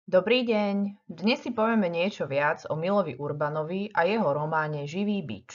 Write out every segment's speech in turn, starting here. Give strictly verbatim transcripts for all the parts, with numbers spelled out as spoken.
Dobrý deň, dnes si povieme niečo viac o Milovi Urbanovi a jeho románe Živý bič.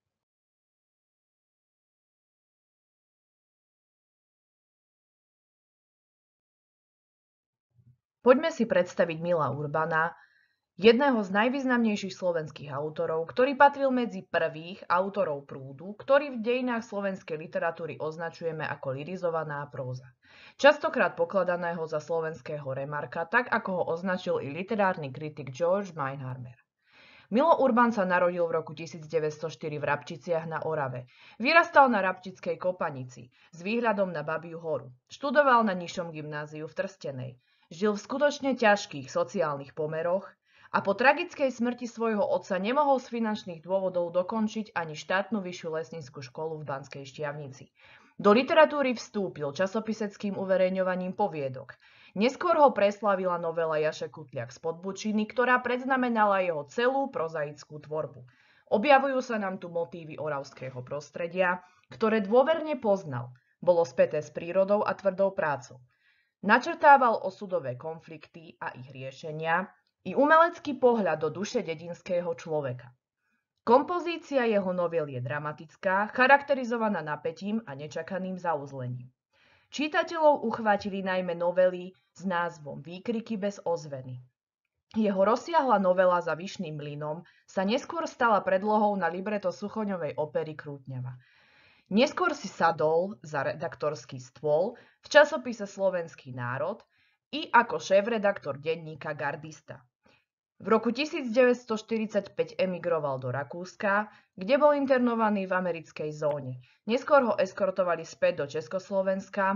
Poďme si predstaviť Mila Urbana, jedného z najvýznamnejších slovenských autorov, ktorý patril medzi prvých autorov prúdu, ktorý v dejinách slovenskej literatúry označujeme ako lyrizovaná próza. Častokrát pokladaného za slovenského Remarka, tak ako ho označil i literárny kritik George Meinharmer. Milo Urban sa narodil v roku tisícdeväťstoštyri v Rabčiciach na Orave. Vyrastal na Rabčickej Kopanici s výhľadom na Babiu horu. Študoval na nižšom gymnáziu v Trstenej. Žil v skutočne ťažkých sociálnych pomeroch a po tragickej smrti svojho otca nemohol z finančných dôvodov dokončiť ani štátnu vyššiu lesnícku školu v Banskej Štiavnici. Do literatúry vstúpil časopiseckým uverejňovaním poviedok. Neskôr ho preslávila novela Jaše Kutliak z Podbučiny, ktorá predznamenala jeho celú prozaickú tvorbu. Objavujú sa nám tu motívy oravského prostredia, ktoré dôverne poznal, bolo späté s prírodou a tvrdou prácou. Načrtával osudové konflikty a ich riešenia i umelecký pohľad do duše dedinského človeka. Kompozícia jeho novel je dramatická, charakterizovaná napätím a nečakaným zauzlením. Čítateľov uchvátili najmä novely s názvom Výkriky bez ozveny. Jeho rozsiahla novela Za vyšným mlynom sa neskôr stala predlohou na libreto Suchoňovej opery Krútňava. Neskôr si sadol za redaktorský stôl v časopise Slovenský národ i ako šéfredaktor denníka Gardista. V roku tisícdeväťstoštyridsaťpäť emigroval do Rakúska, kde bol internovaný v americkej zóne. Neskôr ho eskortovali späť do Československa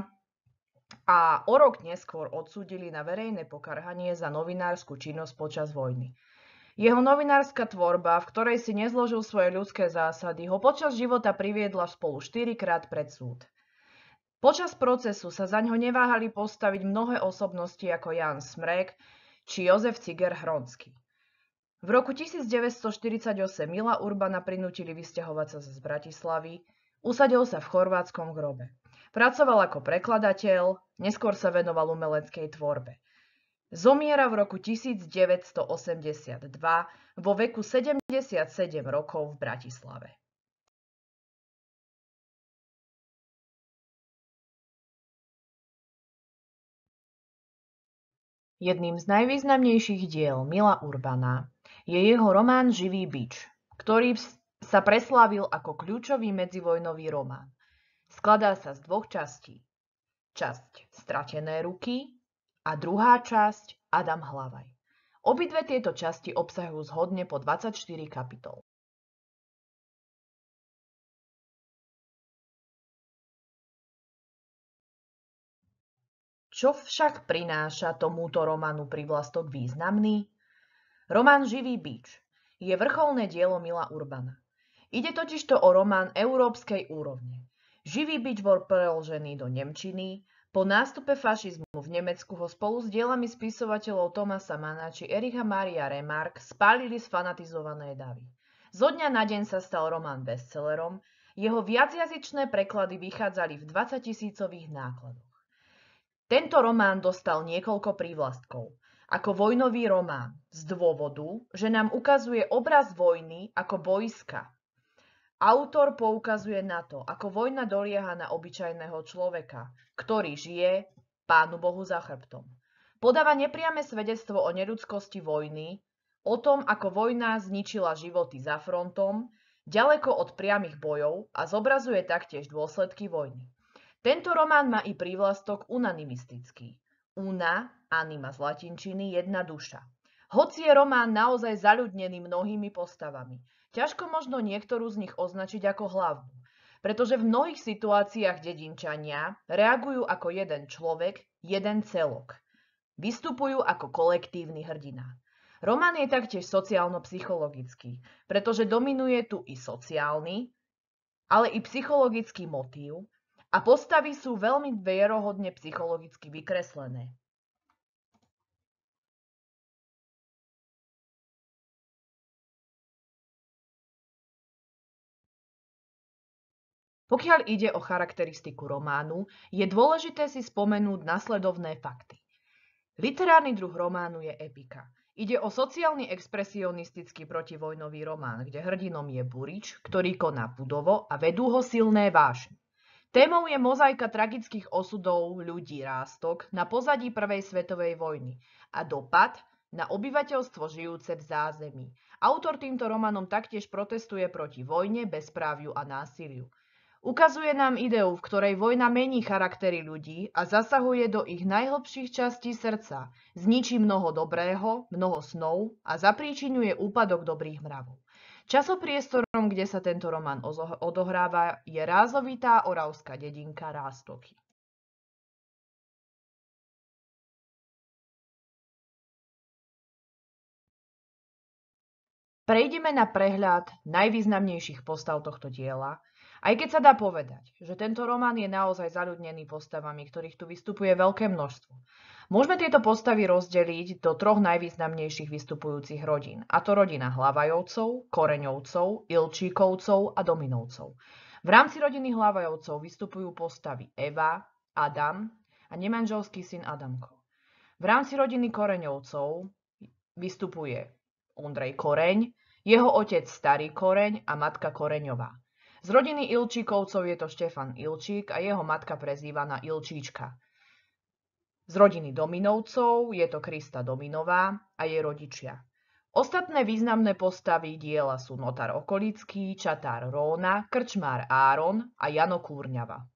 a o rok neskôr odsúdili na verejné pokarhanie za novinársku činnosť počas vojny. Jeho novinárska tvorba, v ktorej si nezložil svoje ľudské zásady, ho počas života priviedla spolu štyrikrát pred súd. Počas procesu sa zaňho neváhali postaviť mnohé osobnosti ako Jan Smrek či Jozef Ciger Hronský. V roku tisícdeväťstoštyridsaťosem Mila Urbana prinútili vysťahovať sa z Bratislavy, usadil sa v chorvátskom Grobe. Pracoval ako prekladateľ, neskôr sa venoval umeleckej tvorbe. Zomiera v roku tisícdeväťstoosemdesiatdva vo veku sedemdesiatsedem rokov v Bratislave. Jedným z najvýznamnejších diel Mila Urbana je jeho román Živý bič, ktorý sa preslávil ako kľúčový medzivojnový román. Skladá sa z dvoch častí. Časť Stratené ruky a druhá časť Adam Hlavaj. Obidve tieto časti obsahujú zhodne po dvadsaťštyri kapitol. Čo však prináša tomuto románu privlastok významný? Román Živý bič je vrcholné dielo Mila Urbana. Ide totižto o román európskej úrovne. Živý bič bol preložený do nemčiny. Po nástupe fašizmu v Nemecku ho spolu s dielami spisovateľov Thomasa Manna či Ericha Maria Remarque spálili sfanatizované davy. Zo dňa na deň sa stal román bestsellerom, jeho viacjazyčné preklady vychádzali v dvadsaťtisícových nákladoch. Tento román dostal niekoľko prívlastkov, ako vojnový román z dôvodu, že nám ukazuje obraz vojny ako bojska. Autor poukazuje na to, ako vojna dolieha na obyčajného človeka, ktorý žije Pánu Bohu za chrbtom. Podáva nepriame svedectvo o neľudskosti vojny, o tom, ako vojna zničila životy za frontom, ďaleko od priamych bojov a zobrazuje taktiež dôsledky vojny. Tento román má i prívlastok unanimistický. Una, anima z latinčiny, jedna duša. Hoci je román naozaj zaľudnený mnohými postavami, ťažko možno niektorú z nich označiť ako hlavnú, pretože v mnohých situáciách dedinčania reagujú ako jeden človek, jeden celok. Vystupujú ako kolektívny hrdina. Román je taktiež sociálno-psychologický, pretože dominuje tu i sociálny, ale i psychologický motív a postavy sú veľmi vierohodne psychologicky vykreslené. Pokiaľ ide o charakteristiku románu, je dôležité si spomenúť nasledovné fakty. Literárny druh románu je epika. Ide o sociálny expresionistický protivojnový román, kde hrdinom je burič, ktorý koná pudovo a vedú ho silné vášne. Témou je mozaika tragických osudov ľudí rástok na pozadí Prvej svetovej vojny a dopad na obyvateľstvo žijúce v zázemí. Autor týmto románom taktiež protestuje proti vojne, bezpráviu a násiliu. Ukazuje nám ideu, v ktorej vojna mení charaktery ľudí a zasahuje do ich najhlbších častí srdca, zničí mnoho dobrého, mnoho snov a zapríčiňuje úpadok dobrých mravov. Časopriestorom, kde sa tento román odohráva, je rázovitá oravská dedinka Rástoky. Prejdeme na prehľad najvýznamnejších postav tohto diela, aj keď sa dá povedať, že tento román je naozaj zaľudnený postavami, ktorých tu vystupuje veľké množstvo. Môžeme tieto postavy rozdeliť do troch najvýznamnejších vystupujúcich rodín, a to rodina Hlavajovcov, Koreňovcov, Ilčíkovcov a Dominovcov. V rámci rodiny Hlavajovcov vystupujú postavy Eva, Adam a nemanželský syn Adamko. V rámci rodiny Koreňovcov vystupuje Ondrej Koreň, jeho otec Starý Koreň a matka Koreňová. Z rodiny Ilčíkovcov je to Štefan Ilčík a jeho matka prezývaná Ilčíčka. Z rodiny Dominovcov je to Krista Dominová a jej rodičia. Ostatné významné postavy diela sú notár Okolický, čatár Róna, krčmár Áron a Jano Kúrňava.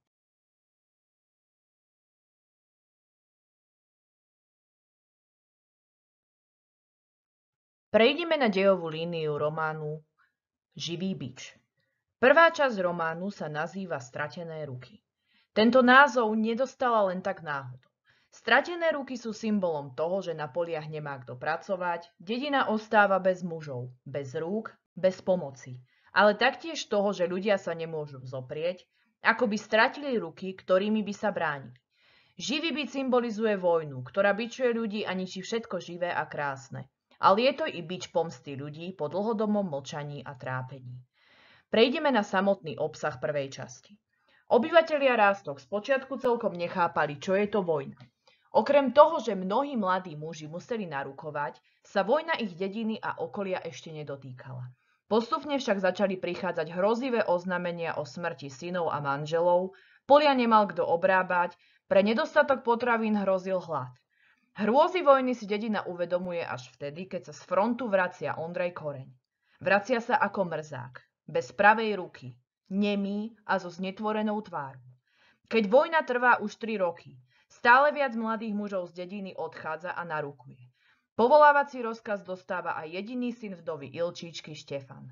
Prejdeme na dejovú líniu románu Živý bič. Prvá časť románu sa nazýva Stratené ruky. Tento názov nedostala len tak náhodou. Stratené ruky sú symbolom toho, že na poliach nemá kto pracovať, dedina ostáva bez mužov, bez rúk, bez pomoci, ale taktiež toho, že ľudia sa nemôžu vzoprieť, ako by stratili ruky, ktorými by sa bránili. Živý bič symbolizuje vojnu, ktorá bičuje ľudí a ničí všetko živé a krásne, ale je to i bič pomsty ľudí po dlhodobom mlčaní a trápení. Prejdeme na samotný obsah prvej časti. Obyvatelia Rástok spočiatku celkom nechápali, čo je to vojna. Okrem toho, že mnohí mladí muži museli narukovať, sa vojna ich dediny a okolia ešte nedotýkala. Postupne však začali prichádzať hrozivé oznámenia o smrti synov a manželov, polia nemal kto obrábať, pre nedostatok potravín hrozil hlad. Hrôzy vojny si dedina uvedomuje až vtedy, keď sa z frontu vracia Ondrej Koreň. Vracia sa ako mrzák, bez pravej ruky, nemý a so znetvorenou tvárou. Keď vojna trvá už tri roky, stále viac mladých mužov z dediny odchádza a narukuje. Povolávací rozkaz dostáva aj jediný syn vdovy Ilčíčky Štefan.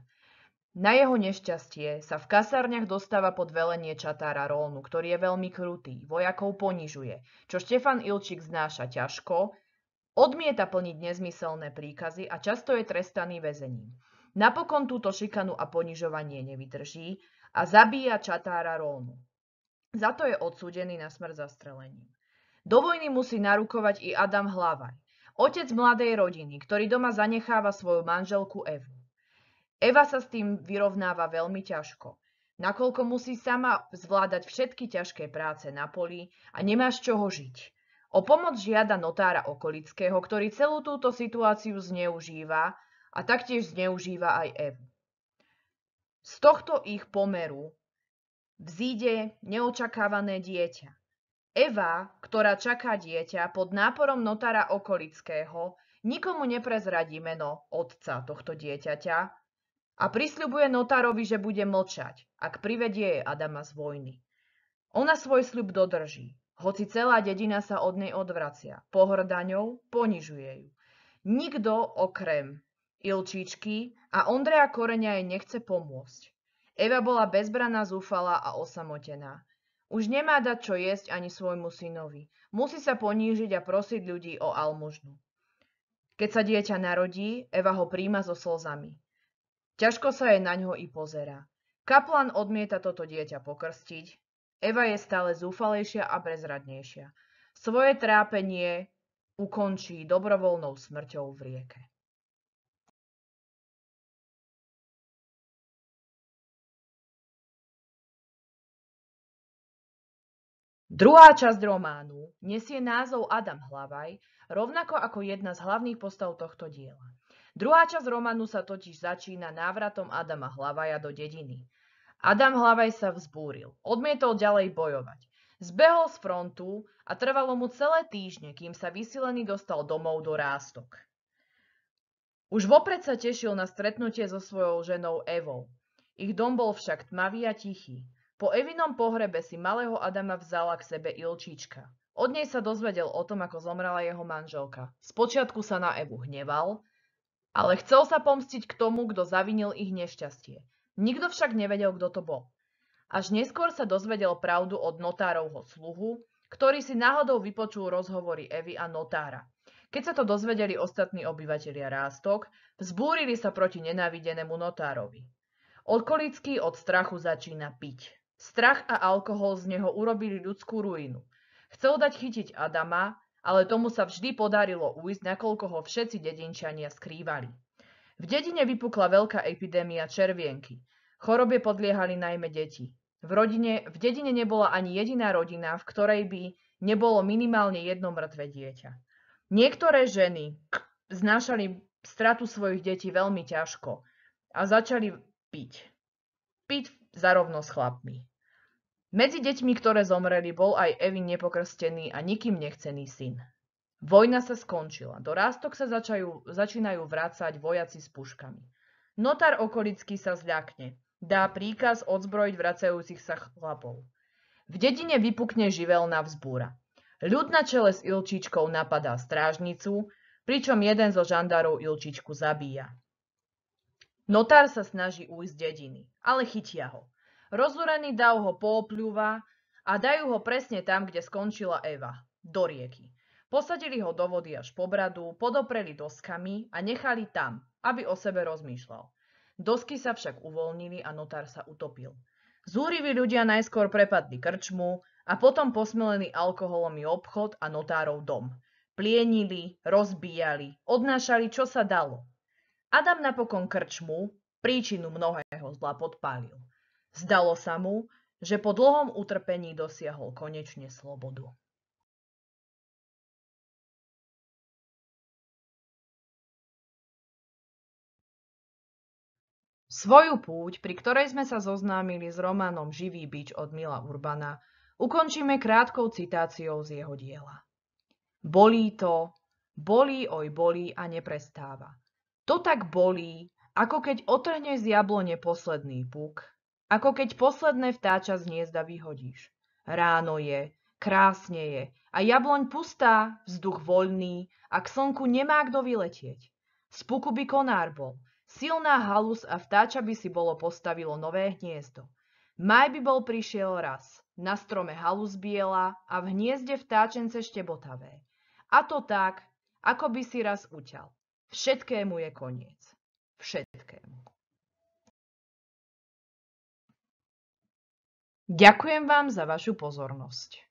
Na jeho nešťastie sa v kasárniach dostáva pod velenie čatára Rónu, ktorý je veľmi krutý, vojakov ponižuje, čo Štefan Ilčík znáša ťažko, odmieta plniť nezmyselné príkazy a často je trestaný väzením. Napokon túto šikanu a ponižovanie nevydrží a zabíja čatára Rónu. Za to je odsúdený na smrť zastrelením. Do vojny musí narukovať i Adam Hlavaj, otec mladej rodiny, ktorý doma zanecháva svoju manželku Evu. Eva sa s tým vyrovnáva veľmi ťažko, nakoľko musí sama zvládať všetky ťažké práce na poli a nemá z čoho žiť. O pomoc žiada notára Okolického, ktorý celú túto situáciu zneužíva a taktiež zneužíva aj Evu. Z tohto ich pomeru vzíde neočakávané dieťa. Eva, ktorá čaká dieťa pod náporom notára Okolického, nikomu neprezradí meno otca tohto dieťaťa a prisľubuje notárovi, že bude mlčať, ak privedie jej Adama z vojny. Ona svoj sľub dodrží, hoci celá dedina sa od nej odvracia, pohŕda ňou, ponižuje ju. Nikto okrem Ilčíčky a Ondreja Koreňa jej nechce pomôcť. Eva bola bezbranná, zúfalá a osamotená. Už nemá dať čo jesť ani svojmu synovi. Musí sa ponížiť a prosiť ľudí o almužnu. Keď sa dieťa narodí, Eva ho príjma so slzami. Ťažko sa jej na ňo i pozerá. Kaplan odmieta toto dieťa pokrstiť. Eva je stále zúfalejšia a bezradnejšia. Svoje trápenie ukončí dobrovoľnou smrťou v rieke. Druhá časť románu nesie názov Adam Hlavaj, rovnako ako jedna z hlavných postav tohto diela. Druhá časť románu sa totiž začína návratom Adama Hlavaja do dediny. Adam Hlavaj sa vzbúril, odmietol ďalej bojovať. Zbehol z frontu a trvalo mu celé týždne, kým sa vysilený dostal domov do Rástok. Už vopred sa tešil na stretnutie so svojou ženou Evou. Ich dom bol však tmavý a tichý. Po Evinom pohrebe si malého Adama vzala k sebe Ilčička. Od nej sa dozvedel o tom, ako zomrela jeho manželka. Spočiatku sa na Evu hneval, ale chcel sa pomstiť k tomu, kto zavinil ich nešťastie. Nikto však nevedel, kto to bol. Až neskôr sa dozvedel pravdu od notárovho sluhu, ktorý si náhodou vypočul rozhovory Evy a notára. Keď sa to dozvedeli ostatní obyvatelia Rástok, vzbúrili sa proti nenávidenému notárovi. Okolický od strachu začína piť. Strach a alkohol z neho urobili ľudskú ruinu. Chcel dať chytiť Adama, ale tomu sa vždy podarilo ujsť, nakoľko ho všetci dedinčania skrývali. V dedine vypukla veľká epidémia červienky. Chorobe podliehali najmä deti. V, rodine, v dedine nebola ani jediná rodina, v ktorej by nebolo minimálne jedno mŕtve dieťa. Niektoré ženy znášali stratu svojich detí veľmi ťažko a začali piť. Piť zarovno s chlapmi. Medzi deťmi, ktoré zomreli, bol aj Evin nepokrstený a nikým nechcený syn. Vojna sa skončila. Do Rástok sa začajú, začínajú vrácať vojaci s puškami. Notár okolický sa zľakne. Dá príkaz odzbrojiť vracajúcich sa chlapov. V dedine vypukne živelná vzbúra. Ľud na čele s Ilčičkou napadá strážnicu, pričom jeden zo žandárov Ilčičku zabíja. Notár sa snaží ujsť z dediny, ale chytia ho. Rozúrený dav ho poopľúva a dajú ho presne tam, kde skončila Eva, do rieky. Posadili ho do vody až po bradu, podopreli doskami a nechali tam, aby o sebe rozmýšľal. Dosky sa však uvoľnili a notár sa utopil. Zúriví ľudia najskôr prepadli krčmu a potom posmelený alkoholom i obchod a notárov dom. Plienili, rozbíjali, odnášali, čo sa dalo. Adam napokon krčmu, príčinu mnohého zla, podpálil. Zdalo sa mu, že po dlhom utrpení dosiahol konečne slobodu. Svoju púť, pri ktorej sme sa zoznámili s románom Živý bič od Mila Urbana, ukončíme krátkou citáciou z jeho diela. Bolí to, bolí, oj bolí a neprestáva. To tak bolí, ako keď otrhneš z jablone posledný puk, ako keď posledné vtáča z hniezda vyhodíš. Ráno je, krásne je a jabloň pustá, vzduch voľný a k slnku nemá kto vyletieť. Z puku by konár bol, silná halus a vtáča by si bolo postavilo nové hniezdo. Maj by bol prišiel raz, na strome halus biela a v hniezde vtáčence štebotavé. A to tak, ako by si raz uťal. Všetkému je koniec. Všetkému. Ďakujem vám za vašu pozornosť.